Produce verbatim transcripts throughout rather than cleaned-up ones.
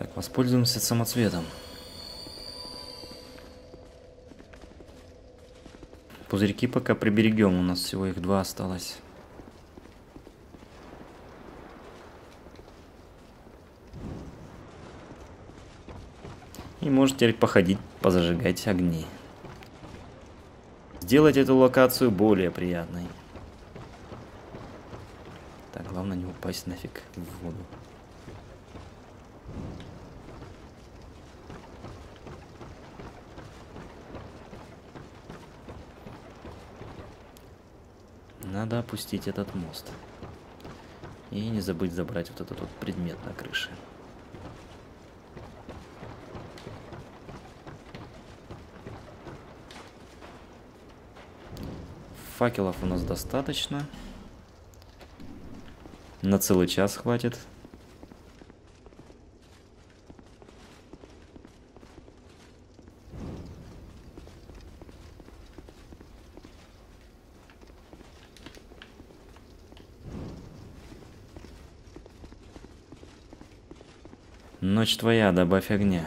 Так, воспользуемся самоцветом. Пузырьки пока приберегем, у нас всего их два осталось. И может теперь походить, позажигать огни. Сделать эту локацию более приятной. Так, главное не упасть нафиг в воду. Надо опустить этот мост. И не забыть забрать вот этот вот предмет на крыше. Факелов у нас достаточно. На целый час хватит. Ночь твоя, добавь огня.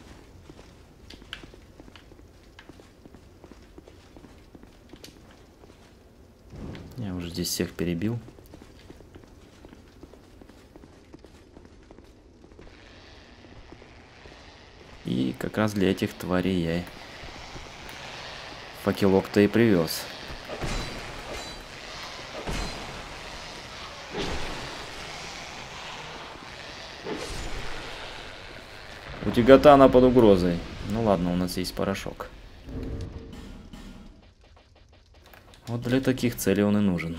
Я уже здесь всех перебил. И как раз для этих тварей я факелок-то и привез. Утигатана под угрозой. Ну ладно, у нас есть порошок. Вот для таких целей он и нужен.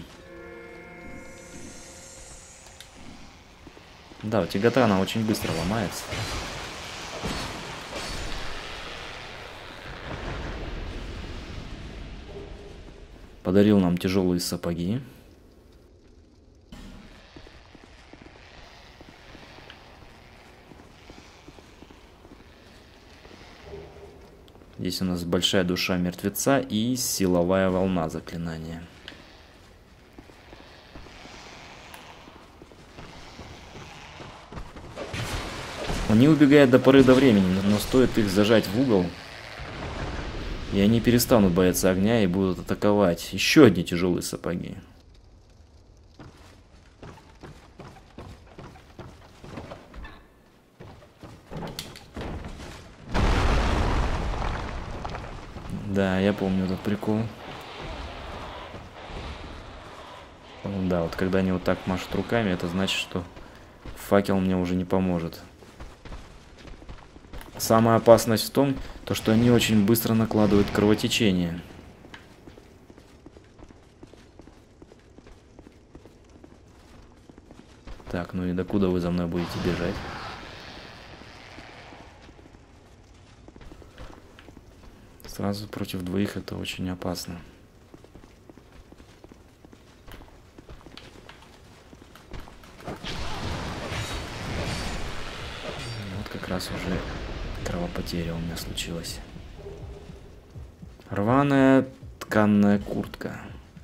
Да, утигатана очень быстро ломается. Подарил нам тяжелые сапоги. Здесь у нас большая душа мертвеца и силовая волна заклинания. Они убегают до поры до времени, но стоит их зажать в угол, и они перестанут бояться огня и будут атаковать. Еще одни тяжелые сапоги. Да, я помню этот прикол. Да, вот когда они вот так машут руками, это значит, что факел мне уже не поможет. Самая опасность в том, то, что они очень быстро накладывают кровотечение. Так, ну и докуда вы за мной будете бежать? Сразу против двоих это очень опасно. Вот как раз уже кровопотеря у меня случилась. Рваная тканная куртка.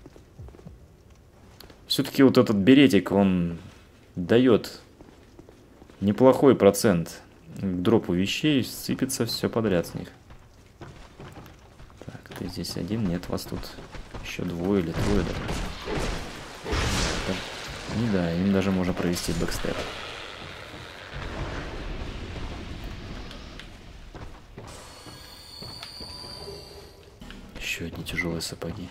Все-таки вот этот беретик, он дает неплохой процент к дропу вещей, сыпется все подряд с них. Так, ты здесь один? Нет, вас тут еще двое или трое даже. И да, им даже можно провести бэкстеп. Еще одни тяжелые сапоги.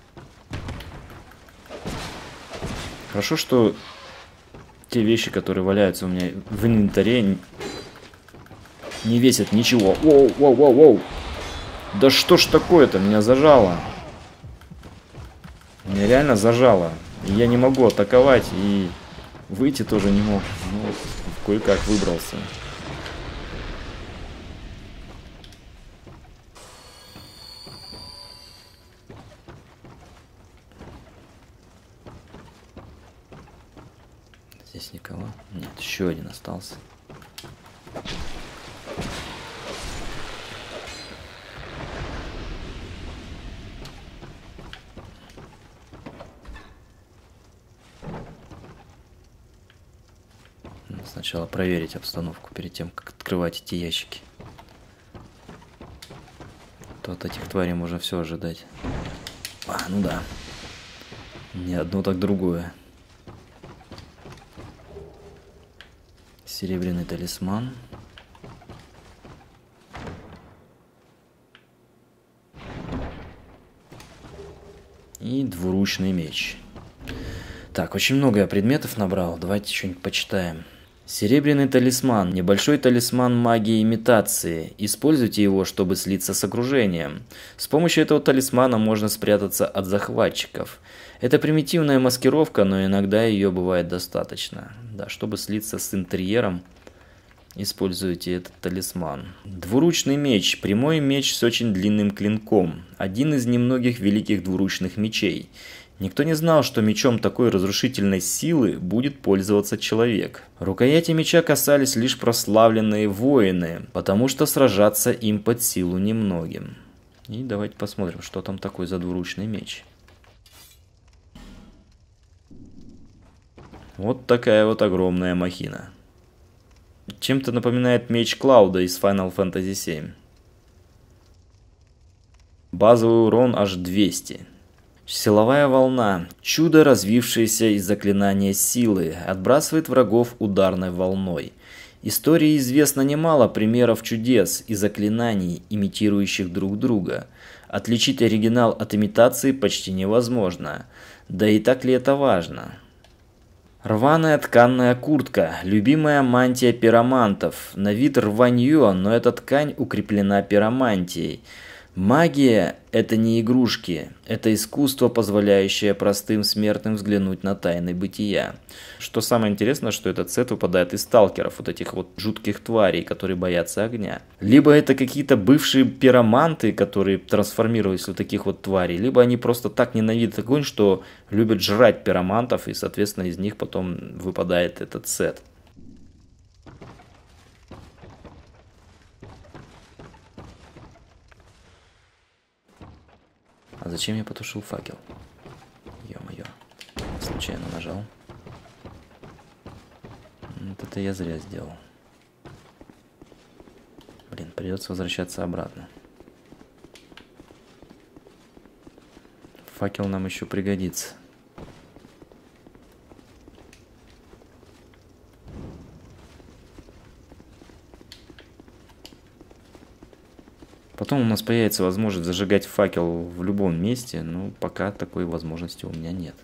Хорошо, что те вещи, которые валяются у меня в инвентаре, не весят ничего. Воу, воу, воу, воу. Да что ж такое-то? Меня зажало. Меня реально зажало. И я не могу атаковать, и выйти тоже не мог. Ну, вот, кое-как выбрался. Здесь никого? Нет, еще один остался. сначала проверить обстановку перед тем, как открывать эти ящики. То от этих тварей можно все ожидать. А, ну да. Не одно, так другое. Серебряный талисман. И двуручный меч. Так, очень много я предметов набрал. Давайте что-нибудь почитаем. Серебряный талисман. Небольшой талисман магии имитации. Используйте его, чтобы слиться с окружением. С помощью этого талисмана можно спрятаться от захватчиков. Это примитивная маскировка, но иногда ее бывает достаточно. Да, чтобы слиться с интерьером, используйте этот талисман. Двуручный меч. Прямой меч с очень длинным клинком. Один из немногих великих двуручных мечей. Никто не знал, что мечом такой разрушительной силы будет пользоваться человек. Рукояти меча касались лишь прославленные воины, потому что сражаться им под силу немногим. И давайте посмотрим, что там такое за двуручный меч. Вот такая вот огромная махина. Чем-то напоминает меч Клауда из Final Fantasy семь. Базовый урон аж двести. Силовая волна. Чудо, развившееся из заклинания силы, отбрасывает врагов ударной волной. Истории известно немало примеров чудес и заклинаний, имитирующих друг друга. Отличить оригинал от имитации почти невозможно. Да и так ли это важно? Рваная тканная куртка, любимая мантия пиромантов. На вид рванье, но эта ткань укреплена пиромантией. Магия – это не игрушки, это искусство, позволяющее простым смертным взглянуть на тайны бытия. Что самое интересное, что этот сет выпадает из сталкеров, вот этих вот жутких тварей, которые боятся огня. Либо это какие-то бывшие пироманты, которые трансформировались в вот таких вот тварей, либо они просто так ненавидят огонь, что любят жрать пиромантов, и, соответственно, из них потом выпадает этот сет. А зачем я потушил факел? Ё-моё. Случайно нажал. Вот это я зря сделал. Блин, придется возвращаться обратно. Факел нам еще пригодится. Потом у нас появится возможность зажигать факел в любом месте, но пока такой возможности у меня нет.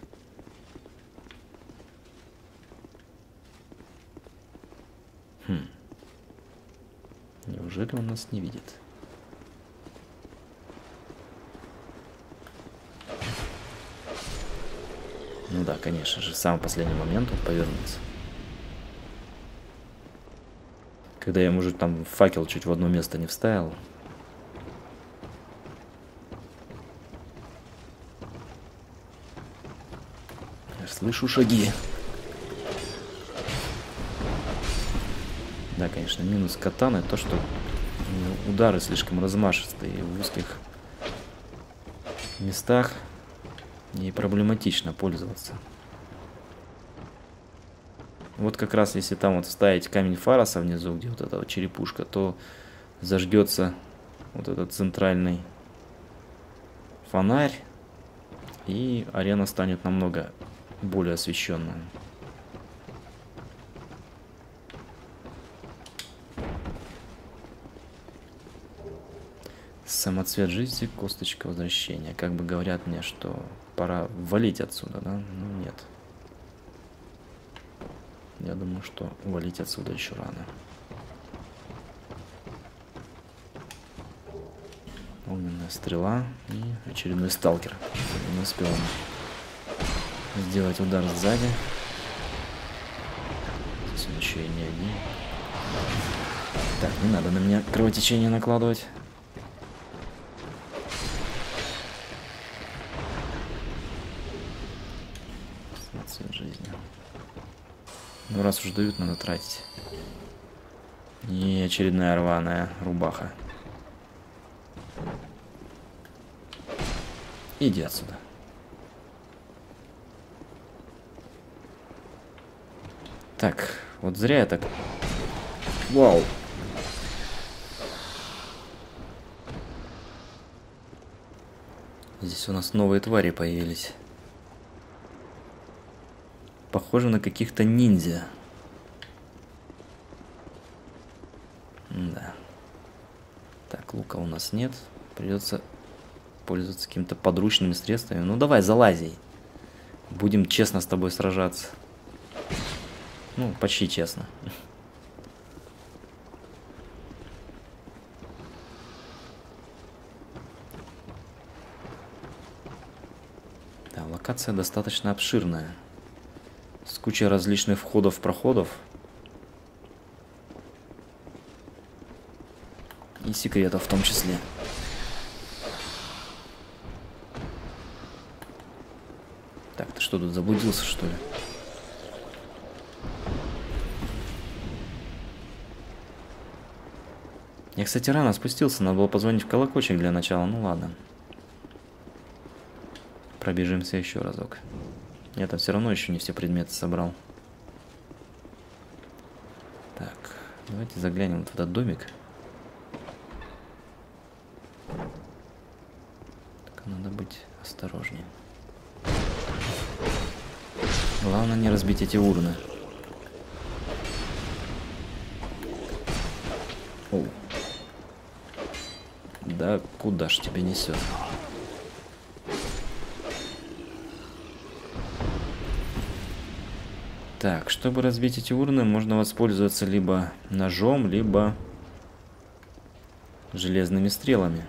Хм. Неужели он нас не видит? Ну да, конечно же, в самый последний момент он повернулся. Когда я ему уже там факел чуть в одно место не вставил. Слышу шаги. Да, конечно, минус катаны то, что удары слишком размашистые в узких местах, и проблематично пользоваться. Вот как раз если там вот вставить камень Фароса внизу, где вот эта вот черепушка, то зажгется вот этот центральный фонарь, и арена станет намного более освещенная. Самоцвет жизни, косточка возвращения. Как бы говорят мне, что пора валить отсюда, да? Ну нет. Я думаю, что валить отсюда еще рано. Огненная стрела и очередной сталкер. Не успел сделать удар сзади. Здесь он еще и не один. Так, не надо на меня кровотечение накладывать. Цвет жизни. Ну раз уж дают, надо тратить. И очередная рваная рубаха. Иди отсюда. Так, вот зря я так... Вау. Здесь у нас новые твари появились. Похоже на каких-то ниндзя. Да. Так, лука у нас нет. Придется пользоваться какими-то подручными средствами. Ну давай, залази. Будем честно с тобой сражаться. Ну, почти честно. Да, локация достаточно обширная. С кучей различных входов-проходов. И секретов в том числе. Так, ты что, тут заблудился, что ли? Я, кстати, рано спустился. Надо было позвонить в колокольчик для начала. Ну ладно. Пробежимся еще разок. Я там все равно еще не все предметы собрал. Так, давайте заглянем вот в этот домик. Так, надо быть осторожнее. Главное не разбить эти урны. О. Да куда ж тебя несет? Так, чтобы разбить эти урны, можно воспользоваться либо ножом, либо железными стрелами.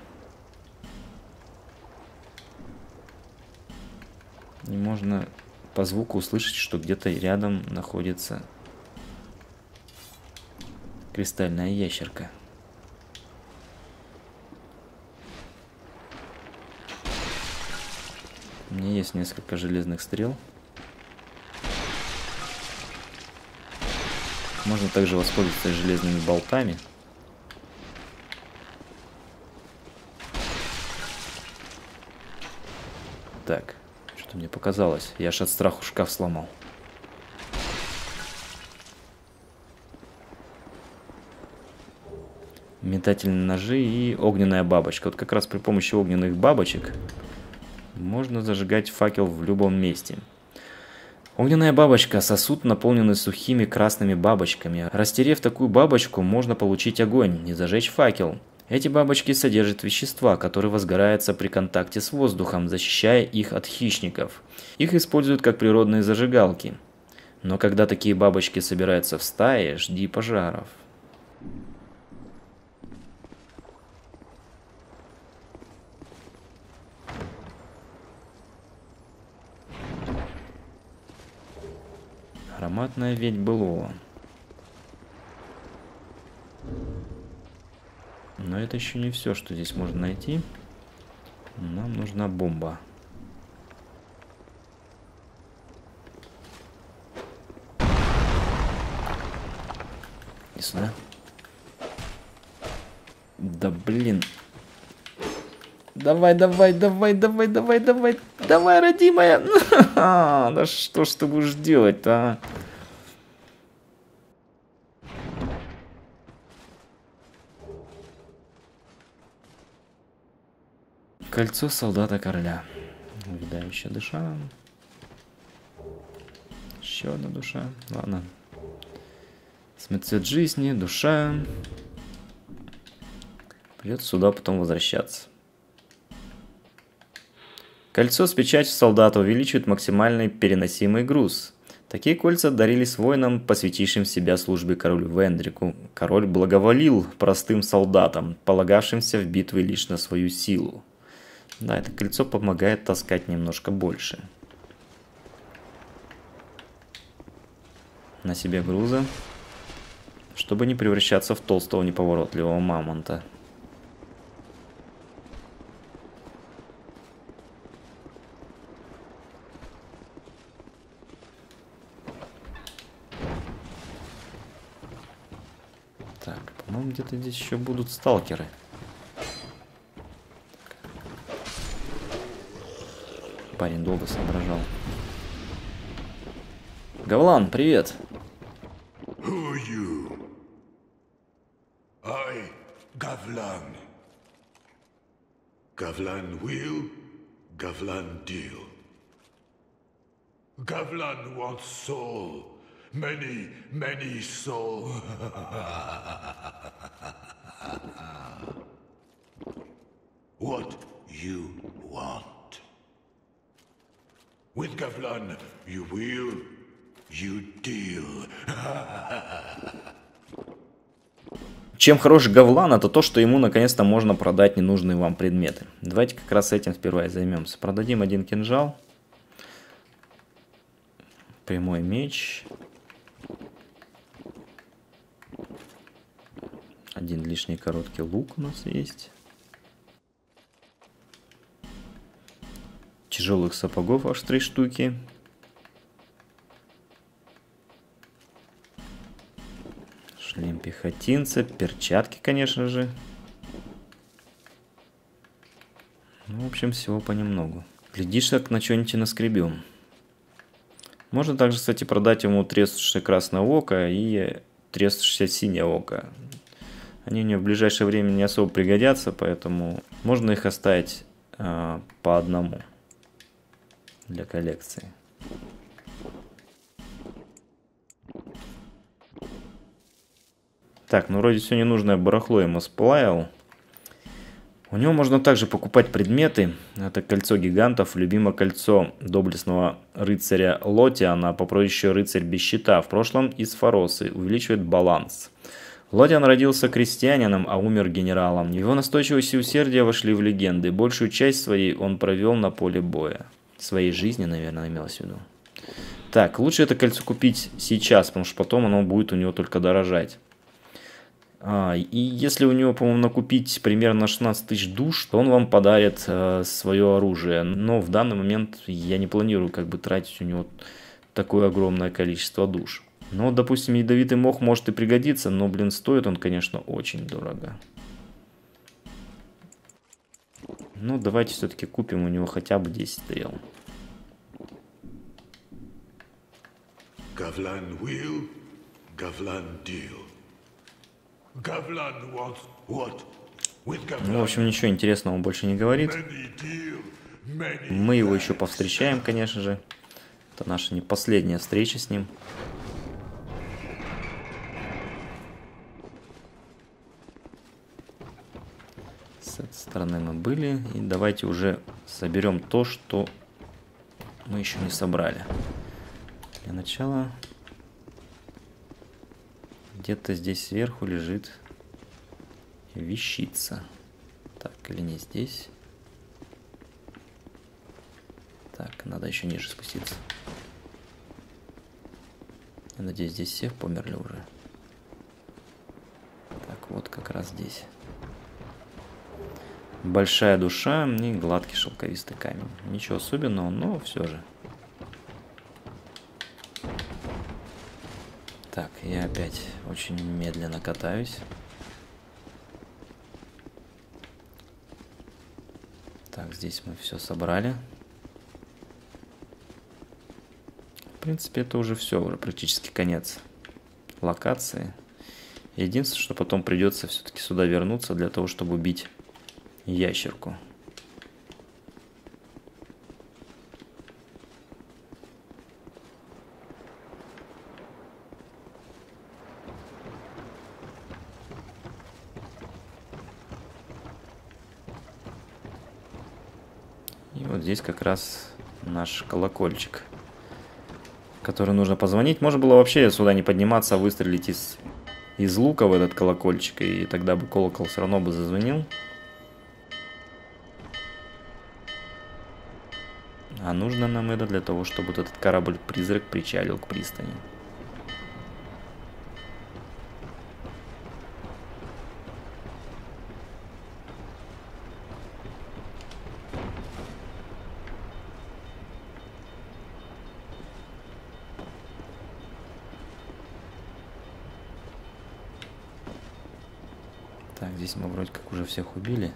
И можно по звуку услышать, что где-то рядом находится кристальная ящерка. У меня есть несколько железных стрел. Можно также воспользоваться железными болтами. Так, что-то мне показалось. Я аж от страху шкаф сломал. Метательные ножи и огненная бабочка. Вот как раз при помощи огненных бабочек можно зажигать факел в любом месте. Огненная бабочка – сосуд, наполненный сухими красными бабочками. Растерев такую бабочку, можно получить огонь, не зажечь факел. Эти бабочки содержат вещества, которые возгораются при контакте с воздухом, защищая их от хищников. Их используют как природные зажигалки. Но когда такие бабочки собираются в стае, жди пожаров. Ароматная ведь былого. Но это еще не все, что здесь можно найти. Нам нужна бомба. И сюда. Да блин. Давай, давай, давай, давай, давай, давай, давай, родимая. Да что ж ты будешь делать-то, а? Кольцо солдата короля. Увядающая душа. Еще одна душа. Ладно. Смет жизни, душа. Придется сюда потом возвращаться. Кольцо с печатью солдата увеличивает максимальный переносимый груз. Такие кольца дарились воинам, посвятившим себя службе королю Вендрику. Король благоволил простым солдатам, полагавшимся в битве лишь на свою силу. Да, это кольцо помогает таскать немножко больше. На себе груза, чтобы не превращаться в толстого неповоротливого мамонта. Так, по-моему, где-то здесь еще будут сталкеры. Парень долго соображал. Гавлан, привет! Who are you? I, Gavlan. Gavlan will, Gavlan deal. Gavlan wants soul. Many, many soul. What you want? With Gavlan, you will, you deal. Чем хорош Гавлан, это то, что ему наконец-то можно продать ненужные вам предметы. Давайте как раз этим сперва и займемся. Продадим один кинжал. Прямой меч. Один лишний короткий лук у нас есть. Тяжелых сапогов аж три штуки. Шлем пехотинца, перчатки, конечно же. Ну, в общем, всего понемногу. Глядишь, так на что-нибудь и наскребем. Можно также, кстати, продать ему треснувшее красное око и треснувшее синее око. Они мне в ближайшее время не особо пригодятся, поэтому можно их оставить э, по одному для коллекции. Так, ну вроде все ненужное барахло ему сплавил. У него можно также покупать предметы. Это кольцо гигантов, любимое кольцо доблестного рыцаря Лотиана по прозвищу рыцарь без щита, в прошлом из Фаросы, увеличивает баланс. Лотиан родился крестьянином, а умер генералом. Его настойчивость и усердие вошли в легенды. Большую часть своей он провел на поле боя. Своей жизни, наверное, имелось в виду. Так, лучше это кольцо купить сейчас, потому что потом оно будет у него только дорожать. А, и если у него, по-моему, накупить примерно шестнадцать тысяч душ, то он вам подарит э, свое оружие. Но в данный момент я не планирую как бы тратить у него такое огромное количество душ. Но, допустим, ядовитый мох может и пригодиться, но, блин, стоит он, конечно, очень дорого. Ну, давайте все-таки купим у него хотя бы десять стрел. Gavlan will, Gavlan deal. Gavlan wants what? With Gavlan, Ну, в общем, ничего интересного он больше не говорит. many deal, many Мы его еще повстречаем, конечно же. Это наша не последняя встреча с ним. С этой стороны мы были. И давайте уже соберем то, что мы еще не собрали. Для начала где-то здесь сверху лежит вещица. Так, или не здесь? Так, надо еще ниже спуститься. Я надеюсь, здесь все померли уже. Так, вот как раз здесь. Большая душа и гладкий шелковистый камень. Ничего особенного, но все же. Так, я опять очень медленно катаюсь. Так, здесь мы все собрали. В принципе, это уже все, уже практически конец локации. Единственное, что потом придется все-таки сюда вернуться для того, чтобы убить ящерку. И вот здесь как раз наш колокольчик, в который нужно позвонить. Можно было вообще сюда не подниматься, а выстрелить из, из лука в этот колокольчик, и тогда бы колокол все равно бы зазвонил. А нужно нам это для того, чтобы вот этот корабль-призрак причалил к пристани. Так, здесь мы вроде как уже всех убили.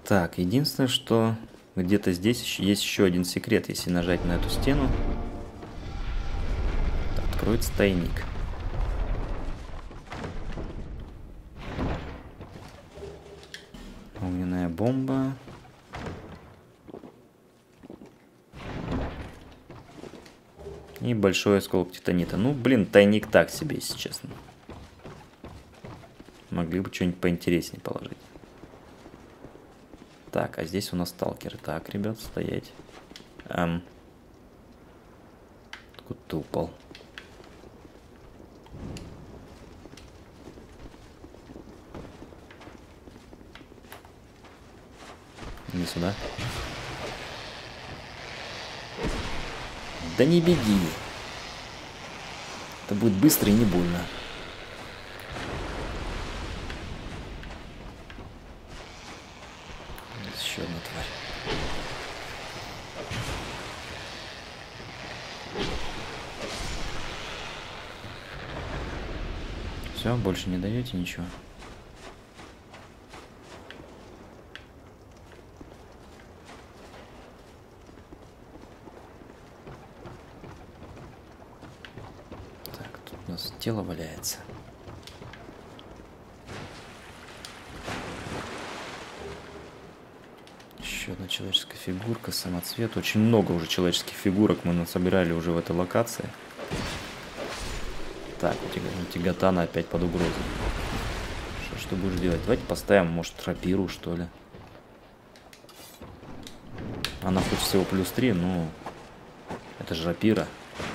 Так, единственное, что где-то здесь есть еще один секрет. Если нажать на эту стену, откроется тайник. Огненная бомба. И большой осколок титанита. Ну, блин, тайник так себе, если честно. Могли бы что-нибудь поинтереснее положить. Так, а здесь у нас сталкеры. Так, ребят, стоять. Эм. Откуда ты упал? Не сюда. Да не беги. Это будет быстро и не больно. Еще одна тварь. Все, больше не даете ничего. Тело валяется. Еще одна человеческая фигурка, самоцвет. Очень много уже человеческих фигурок мы насобирали уже в этой локации. Так, у тебя Гатана опять под угрозой. Что ж ты будешь делать? Давайте поставим, может, рапиру, что ли. Она хоть всего плюс три, но это же рапира.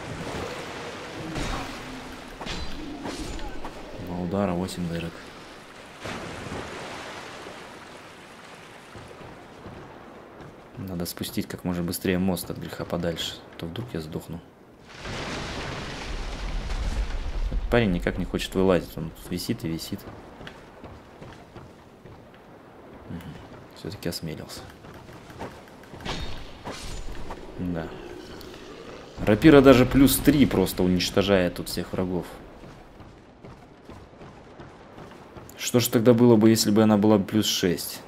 Удара восемь дырок. Надо спустить как можно быстрее мост от греха подальше, а то вдруг я сдохну. Этот парень никак не хочет вылазить, он висит и висит. Угу. Все-таки осмелился. Да. Рапира даже плюс три просто уничтожает тут всех врагов. Что же тогда было бы, если бы она была плюс шесть?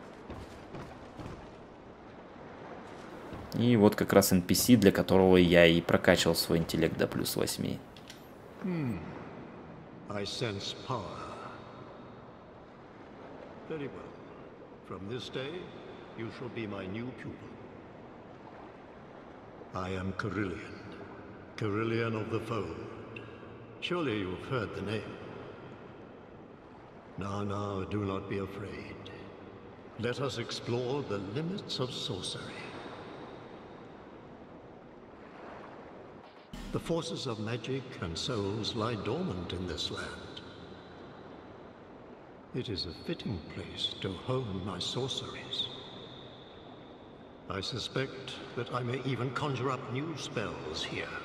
И вот как раз эн пи си, для которого я и прокачивал свой интеллект до плюс восьми. Hmm. I sense power. Very well. From this day, you shall be my new pupil. I am Kerillian, Kerillian of the Fold. Surely you've heard the name. Now, now, do not be afraid. Let us explore the limits of sorcery. The forces of magic and souls lie dormant in this land. It is a fitting place to hone my sorceries. I suspect that I may even conjure up new spells here.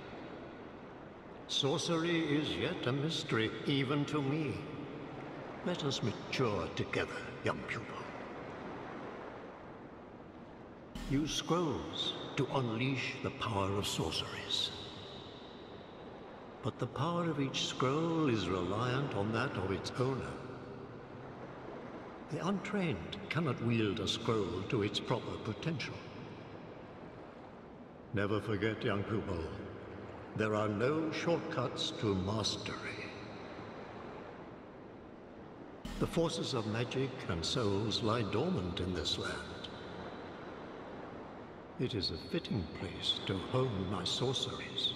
Sorcery is yet a mystery, even to me. Let us mature together, young pupil. Use scrolls to unleash the power of sorceries. But the power of each scroll is reliant on that of its owner. The untrained cannot wield a scroll to its proper potential. Never forget, young pupil, there are no shortcuts to mastery. The forces of magic and souls lie dormant in this land. It is a fitting place to hone my sorceries.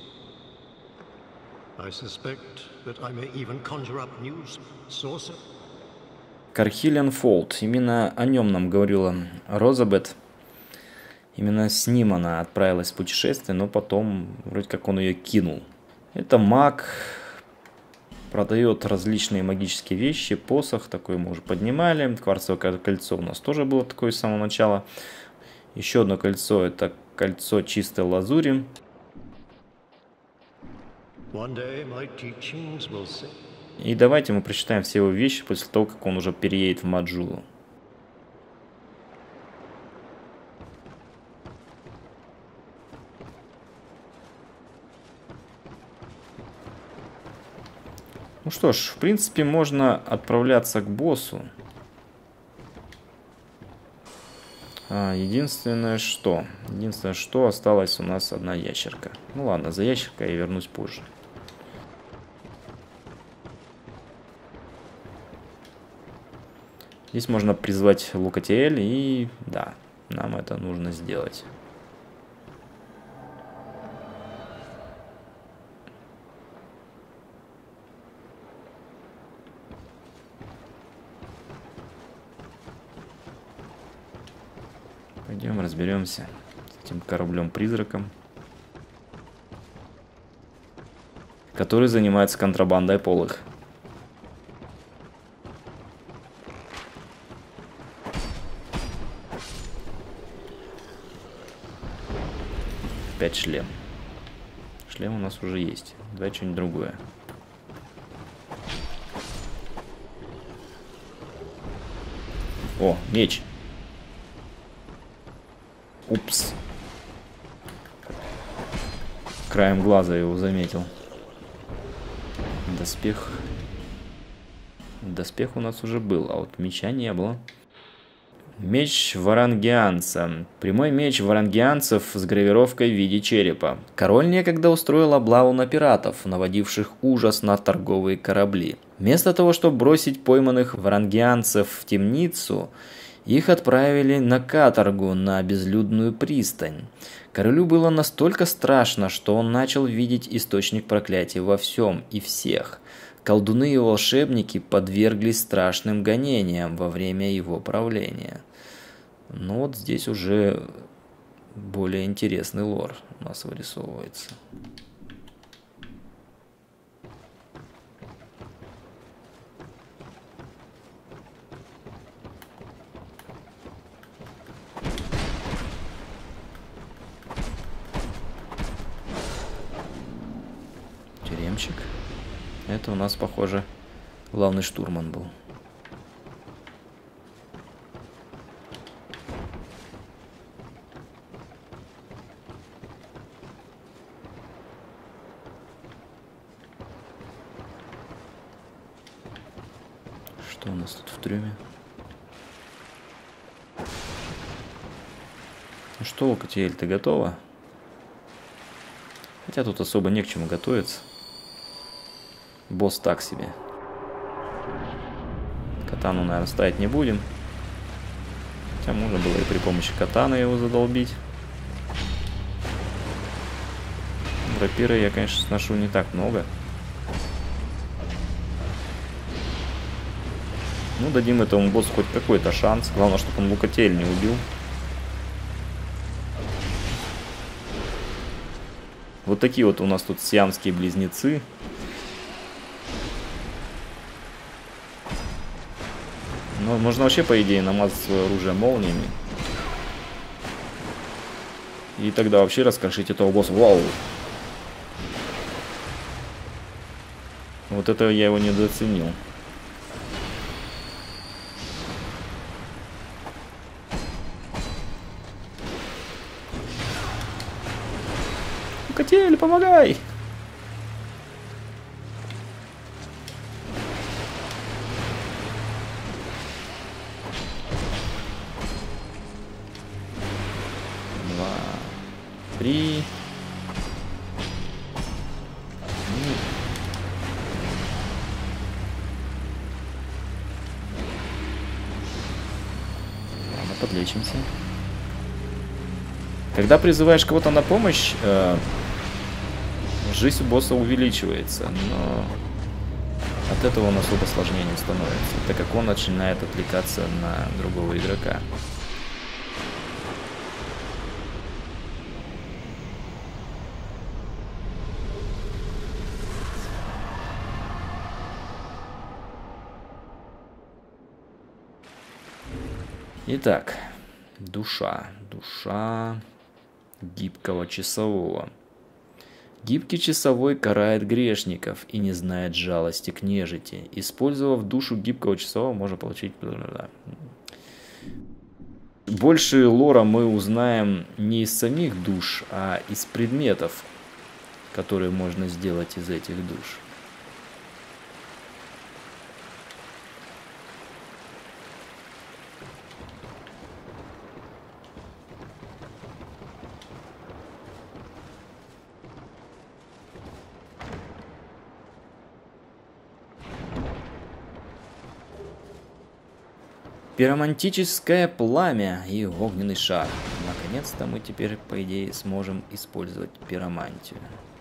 I suspect that I may even conjure up new sorceries. Кархиллиан Фолд. Именно о нем нам говорила Розабет. Именно с ним она отправилась в путешествие, но потом вроде как он ее кинул. Это маг, продает различные магические вещи, посох, такой мы уже поднимали. Кварцевое кольцо у нас тоже было такое с самого начала. Еще одно кольцо, это кольцо чистой лазури. И давайте мы прочитаем все его вещи после того, как он уже переедет в Маджулу. Ну что ж, в принципе, можно отправляться к боссу. А, единственное что, единственное что, осталась у нас одна ящерка. Ну ладно, за ящеркой я вернусь позже. Здесь можно призвать Лукатиэль, и да, нам это нужно сделать. Пойдем разберемся с этим кораблем-призраком, который занимается контрабандой полых. Опять шлем. Шлем у нас уже есть. Давай что-нибудь другое. О, меч. Упс. Краем глаза его заметил. Доспех. Доспех у нас уже был, а вот меча не было. Меч варангианца. Прямой меч варангианцев с гравировкой в виде черепа. Король некогда устроил облаву на пиратов, наводивших ужас на торговые корабли. Вместо того, чтобы бросить пойманных варангианцев в темницу, их отправили на каторгу на безлюдную пристань. Королю было настолько страшно, что он начал видеть источник проклятия во всем и всех. Колдуны и волшебники подверглись страшным гонениям во время его правления. Ну вот здесь уже более интересный лор у нас вырисовывается. Тюремщик. Это у нас, похоже, главный штурман был. Что у нас тут в трюме? Ну что, Лукатиэль, ты готова? Хотя тут особо не к чему готовиться. Босс так себе. Катану, наверное, ставить не будем. Хотя можно было и при помощи катаны его задолбить. Рапиры я, конечно, сношу не так много. Ну, дадим этому боссу хоть какой-то шанс. Главное, чтобы он Лукатиэль не убил. Вот такие вот у нас тут сиамские близнецы. Ну, можно вообще, по идее, намазать свое оружие молниями. И тогда вообще раскрошить этого босса. Вау! Вот это я его недооценил. Лукатиэль, помогай! Три. Ладно, подлечимся. Когда призываешь кого-то на помощь, э, жизнь у босса увеличивается, но от этого он особо сложнее не становится, так как он начинает отвлекаться на другого игрока. Итак, душа. Душа гибкого часового. Гибкий часовой карает грешников и не знает жалости к нежити. Использовав душу гибкого часового, можно получить... Больше лора мы узнаем не из самих душ, а из предметов, которые можно сделать из этих душ. Пиромантическое пламя и огненный шар. Наконец-то мы теперь, по идее, сможем использовать пиромантию.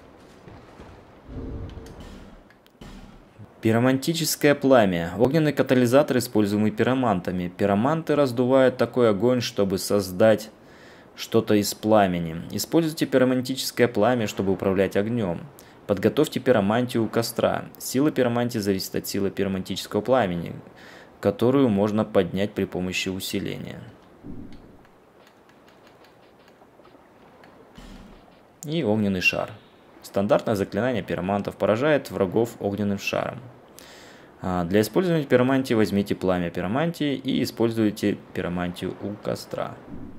Пиромантическое пламя. Огненный катализатор, используемый пиромантами. Пироманты раздувают такой огонь, чтобы создать что-то из пламени. Используйте пиромантическое пламя, чтобы управлять огнем. Подготовьте пиромантию у костра. Сила пиромантии зависит от силы пиромантического пламени, которую можно поднять при помощи усиления. И огненный шар. Стандартное заклинание пиромантов поражает врагов огненным шаром. Для использования пиромантии возьмите пламя пиромантии и используйте пиромантию у костра.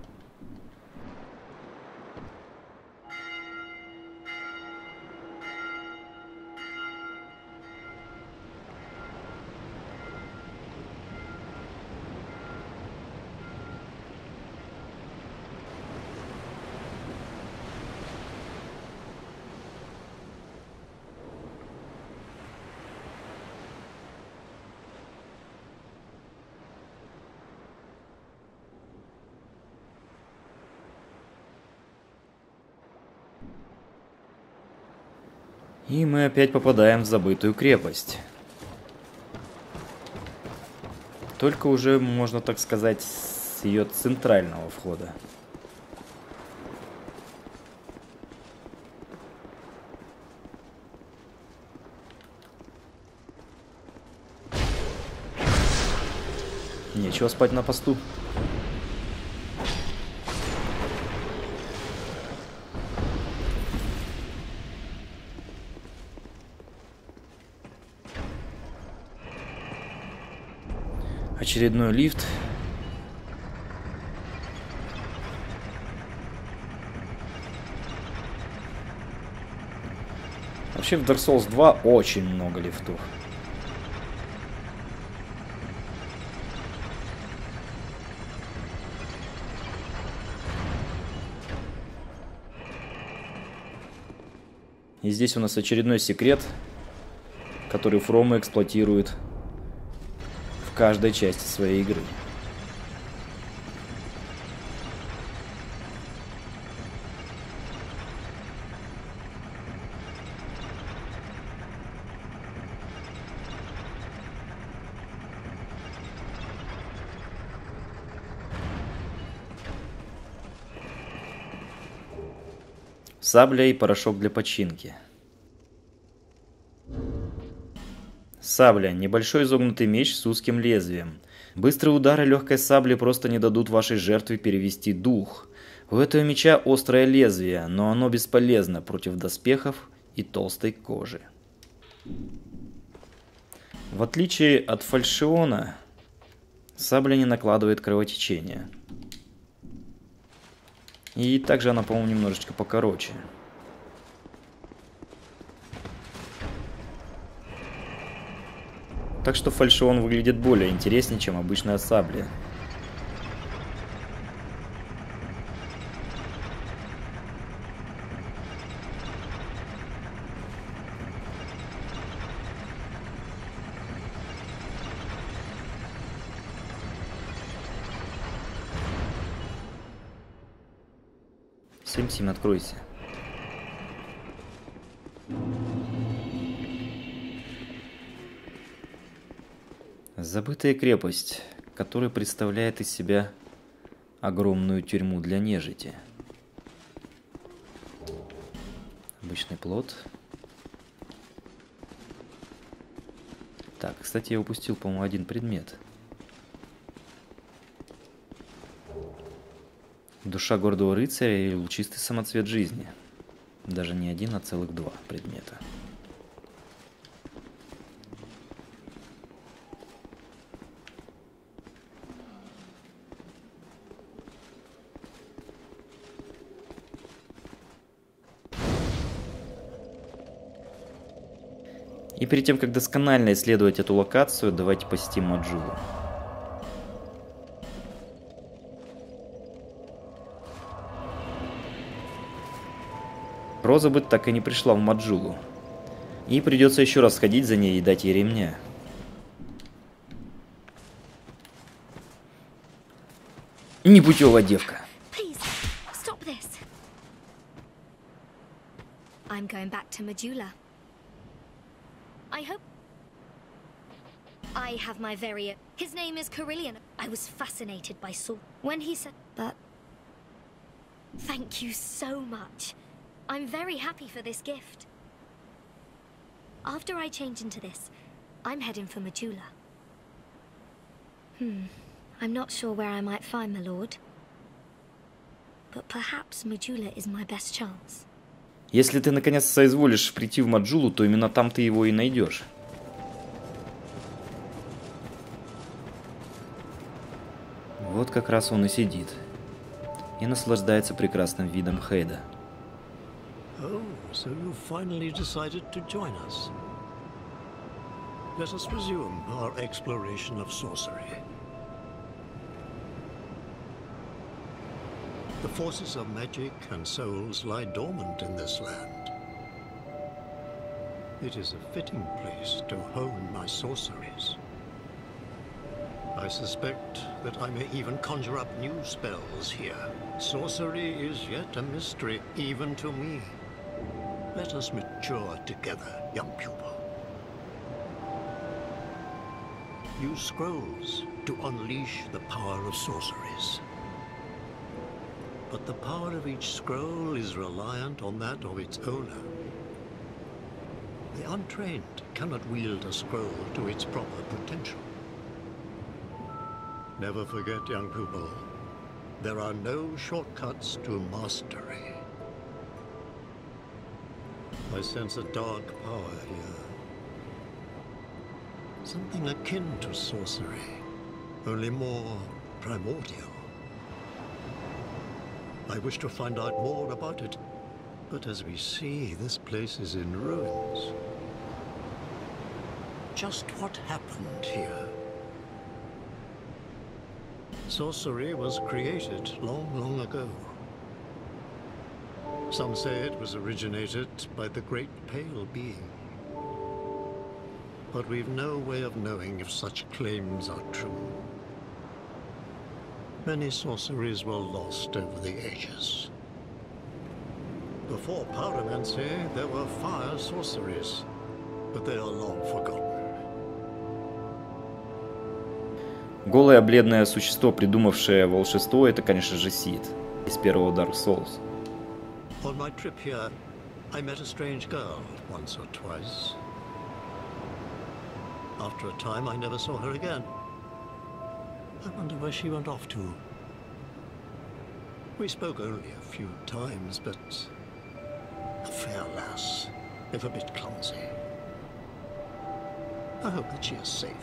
И мы опять попадаем в забытую крепость. Только уже, можно так сказать, с ее центрального входа. Нечего спать на посту. Очередной лифт. Вообще в Dark Souls два очень много лифтов. И здесь у нас очередной секрет, который From эксплуатирует в каждой части своей игры. Сабля и порошок для починки. Сабля. Небольшой изогнутый меч с узким лезвием. Быстрые удары легкой сабли просто не дадут вашей жертве перевести дух. У этого меча острое лезвие, но оно бесполезно против доспехов и толстой кожи. В отличие от фальшиона, сабля не накладывает кровотечения. И также она, по-моему, немножечко покороче. Так что фальшион выглядит более интереснее, чем обычная сабля. Сим-Сим, откройся. Забытая крепость, которая представляет из себя огромную тюрьму для нежити. Обычный плот. Так, кстати, я упустил, по-моему, один предмет. Душа гордого рыцаря или лучистый самоцвет жизни. Даже не один, а целых два предмета. И перед тем, как досконально исследовать эту локацию, давайте посетим Маджулу. Розабет так и не пришла в Маджулу. И придется еще раз сходить за ней и дать ей ремня. Непутевая девка. Please, stop this. I'm going back to Majula. I hope... I have my very... His name is Carillion. I was fascinated by Saul when he said... But... Thank you so much. I'm very happy for this gift. After I change into this, I'm heading for Majula. Hmm. I'm not sure where I might find my lord. But perhaps Majula is my best chance. Если ты наконец соизволишь прийти в Маджулу, то именно там ты его и найдешь. Вот как раз он и сидит. И наслаждается прекрасным видом Хейда. Oh, so you finally decided to join us. Let us resume our exploration of sorcery. The forces of magic and souls lie dormant in this land. It is a fitting place to hone my sorceries. I suspect that I may even conjure up new spells here. Sorcery is yet a mystery, even to me. Let us mature together, young pupil. Use scrolls to unleash the power of sorceries. But the power of each scroll is reliant on that of its owner. The untrained cannot wield a scroll to its proper potential. Never forget, young pupil, there are no shortcuts to mastery. I sense a dark power here. Something akin to sorcery, only more primordial. I wish to find out more about it, but as we see, this place is in ruins. Just what happened here? Sorcery was created long, long ago. Some say it was originated by the Great Pale Being. But we've no way of knowing if such claims are true. Many sorceries were lost over the ages. Before pyromancy, there were fire sorceries, but they are long forgotten. Голое бледное существо, придумавшее волшебство, это, конечно же, Сид из первого Dark Souls. On my trip here, I met a strange girl once or twice. After a time, I never saw her again. I wonder where she went off to. We spoke only a few times, but a fair lass, if a bit clumsy. I hope that she is safe.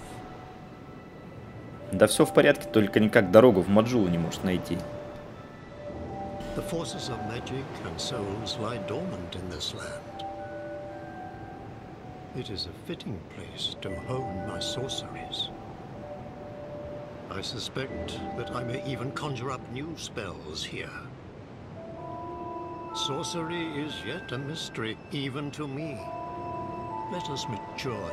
Да все в порядке, только никак дорогу в Маджулу не может найти. The forces of magic and souls lie dormant in this land. It is a fitting place to hone my sorceries. I suspect that I may even conjure up new spells here. Sorcery is yet a mystery, even to me. Let us mature.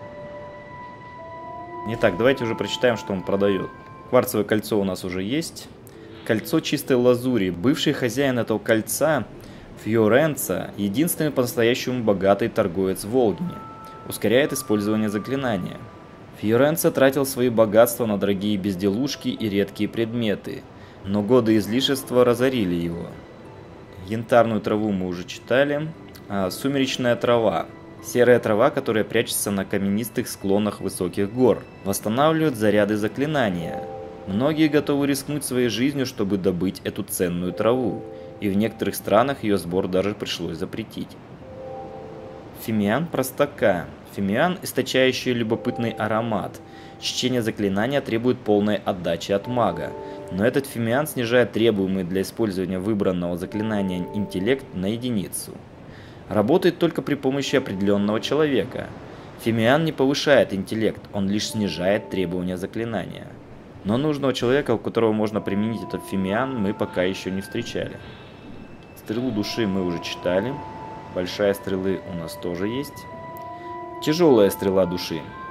Итак, давайте уже прочитаем, что он продает. Кварцевое кольцо у нас уже есть. Кольцо чистой лазури. Бывший хозяин этого кольца, Фьоренца, единственный по-настоящему богатый торговец в Волгине. Ускоряет использование заклинания. Фьоренца тратил свои богатства на дорогие безделушки и редкие предметы, но годы излишества разорили его. Янтарную траву мы уже читали. А, сумеречная трава. Серая трава, которая прячется на каменистых склонах высоких гор. Восстанавливает заряды заклинания. Многие готовы рискнуть своей жизнью, чтобы добыть эту ценную траву, и в некоторых странах ее сбор даже пришлось запретить. Фимиан простака. Фимиан, источающий любопытный аромат. Чтение заклинания требует полной отдачи от мага, но этот фимиан снижает требуемый для использования выбранного заклинания интеллект на единицу. Работает только при помощи определенного человека. Фимиан не повышает интеллект, он лишь снижает требования заклинания. Но нужного человека, у которого можно применить этот фимиан, мы пока еще не встречали. Стрелу души мы уже читали. Большая стрелы у нас тоже есть. Тяжелая стрела души.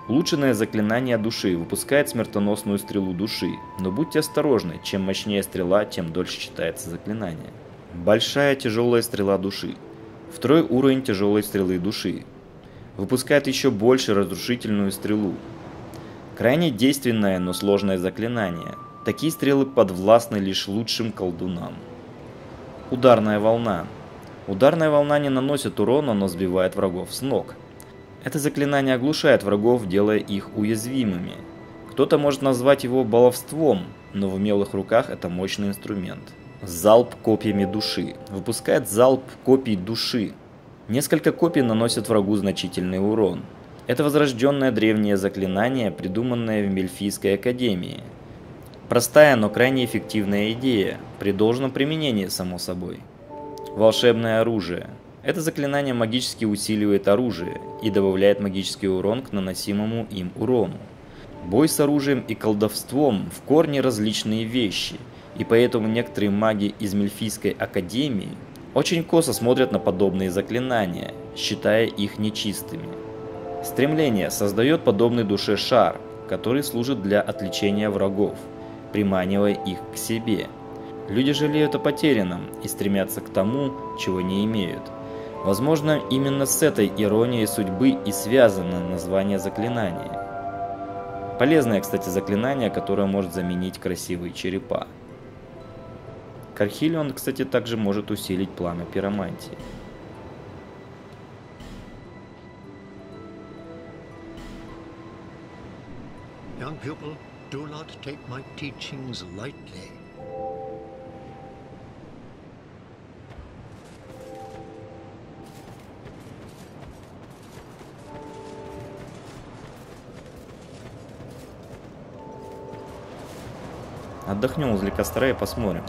Улучшенное заклинание души выпускает смертоносную стрелу души, но будьте осторожны, чем мощнее стрела, тем дольше читается заклинание. Большая тяжелая стрела души. Второй уровень тяжелой стрелы души. Выпускает еще больше разрушительную стрелу. Крайне действенное, но сложное заклинание. Такие стрелы подвластны лишь лучшим колдунам. Ударная волна. Ударная волна не наносит урона, но сбивает врагов с ног. Это заклинание оглушает врагов, делая их уязвимыми. Кто-то может назвать его баловством, но в умелых руках это мощный инструмент. Залп копьями души. Выпускает залп копий души. Несколько копий наносят врагу значительный урон. Это возрожденное древнее заклинание, придуманное в Мельфийской академии. Простая, но крайне эффективная идея, при должном применении, само собой. Волшебное оружие. Это заклинание магически усиливает оружие и добавляет магический урон к наносимому им урону. Бой с оружием и колдовством в корне различные вещи, и поэтому некоторые маги из Мельфийской академии очень косо смотрят на подобные заклинания, считая их нечистыми. Стремление создает подобный душе шар, который служит для отвлечения врагов, приманивая их к себе. Люди жалеют о потерянном и стремятся к тому, чего не имеют. Возможно, именно с этой иронией судьбы и связано название заклинания. Полезное, кстати, заклинание, которое может заменить красивые черепа. Кархилион, кстати, также может усилить пламя пиромантии. Young pupil, do not take my teachings lightly. Отдохнем возле костра и посмотрим.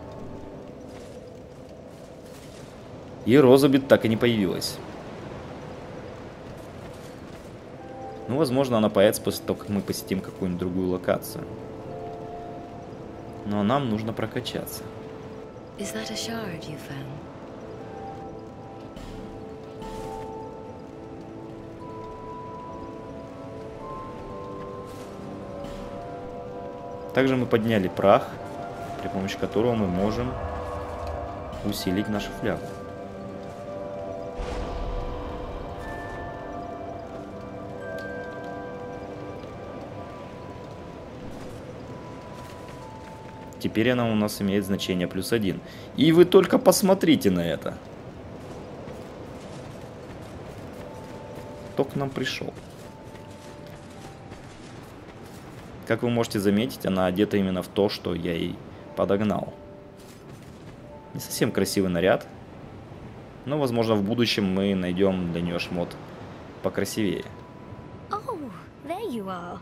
И Розабит так и не появилась. Ну, возможно, она появится после того, как мы посетим какую-нибудь другую локацию. Но нам нужно прокачаться. Is that a shard you found? Также мы подняли прах, при помощи которого мы можем усилить нашу флягу. Теперь она у нас имеет значение плюс один. И вы только посмотрите на это. Кто к нам пришел? Как вы можете заметить, она одета именно в то, что я ей подогнал. Не совсем красивый наряд. Но, возможно, в будущем мы найдем для нее шмот покрасивее. Oh, there you are.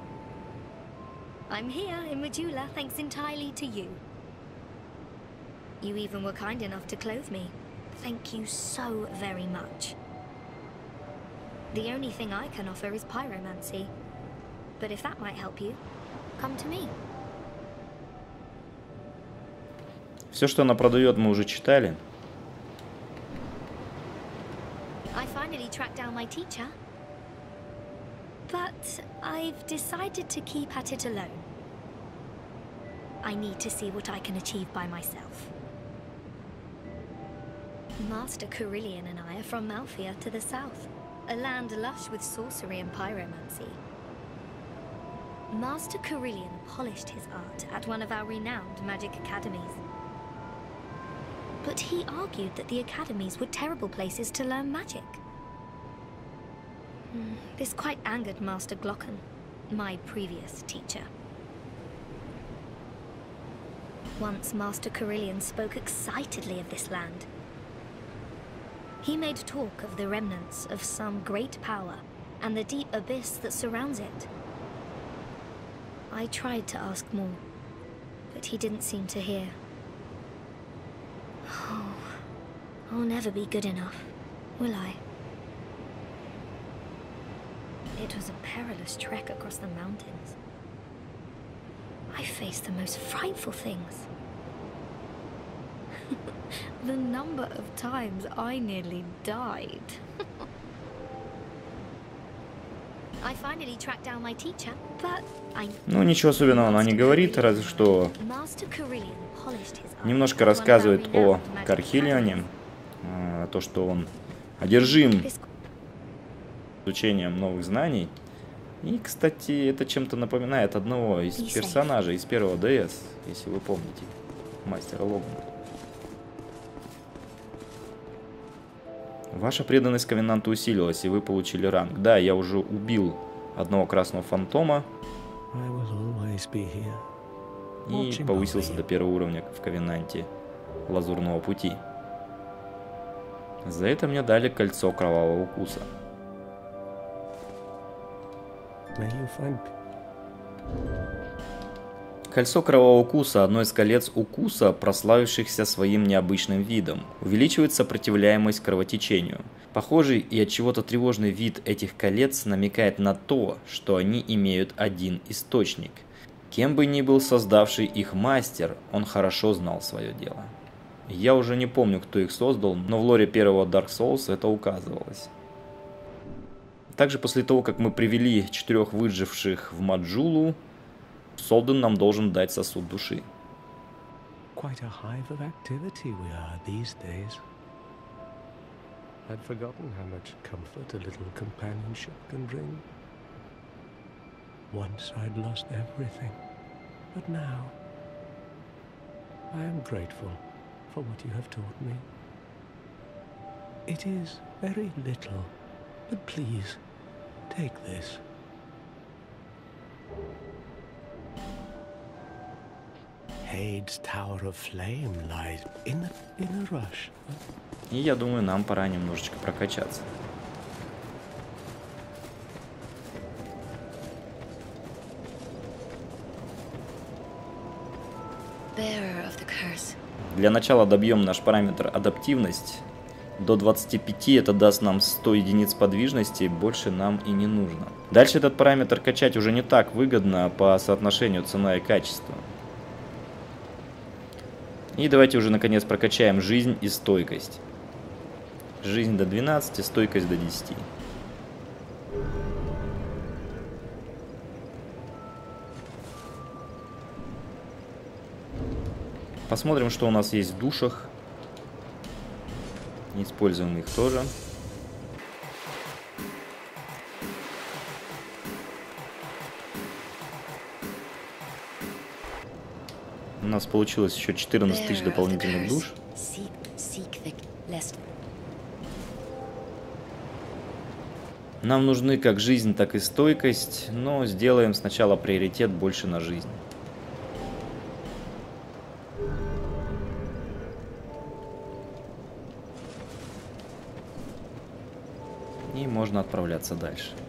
I'm here in Majula thanks entirely to you. You even were kind enough to clothe me. Thank you so very much. The only thing I can offer is pyromancy. But if that might help you, come to me. Все, что она продает, мы уже читали. I finally tracked down my teacher. But I've decided to keep at it alone. I need to see what I can achieve by myself. Master Carillion and I are from Malphia to the south, a land lush with sorcery and pyromancy. Master Carillion polished his art at one of our renowned magic academies. But he argued that the academies were terrible places to learn magic. This quite angered Master Glocken, my previous teacher. Once Master Carillion spoke excitedly of this land. He made talk of the remnants of some great power and the deep abyss that surrounds it. I tried to ask more, but he didn't seem to hear. Oh, I'll never be good enough, will I? It was a perilous trek across the mountains. I faced the most frightful things. The number of times I nearly died. I finally tracked down my teacher, but I... Ну, ничего особенного она не говорит, разве что Master Carillion polished his art немножко to рассказывает unfold о renowned magic Кархиллионе, э, то, что он одержим powers. изучением новых знаний. И, кстати, это чем-то напоминает одного из персонажей из первого ДС, если вы помните, мастера Логана. Ваша преданность Ковенанту усилилась, и вы получили ранг. Да, я уже убил одного красного фантома и повысился до первого уровня в Ковенанте Лазурного пути. За это мне дали кольцо кровавого укуса. Кольцо кровавого укуса – одно из колец укуса, прославившихся своим необычным видом. Увеличивает сопротивляемость кровотечению. Похожий и от чего-то тревожный вид этих колец намекает на то, что они имеют один источник. Кем бы ни был создавший их мастер, он хорошо знал свое дело. Я уже не помню, кто их создал, но в лоре первого Dark Souls это указывалось. Также после того, как мы привели четырех выживших в Маджулу, Солден нам должен дать сосуд души. Quite a hive of activity we are these days. I'd forgotten how much comfort a little companionship can bring. Once I'd lost everything, but now I am grateful for what you have taught me. It is very little, but please, take this. Hade's Tower of Flame lies in a, in a rush. И я думаю, нам пора немножечко прокачаться. Bearer of the curse. Для начала добьем наш параметр адаптивность. До двадцати пяти это даст нам сто единиц подвижности, больше нам и не нужно. Дальше этот параметр качать уже не так выгодно по соотношению цена и качество. И давайте уже наконец прокачаем жизнь и стойкость. Жизнь до двенадцати, стойкость до десяти. Посмотрим, что у нас есть в душах. Используем их тоже. У нас получилось еще четырнадцать тысяч дополнительных душ. Нам нужны как жизнь, так и стойкость, но сделаем сначала приоритет больше на жизнь. И можно отправляться дальше.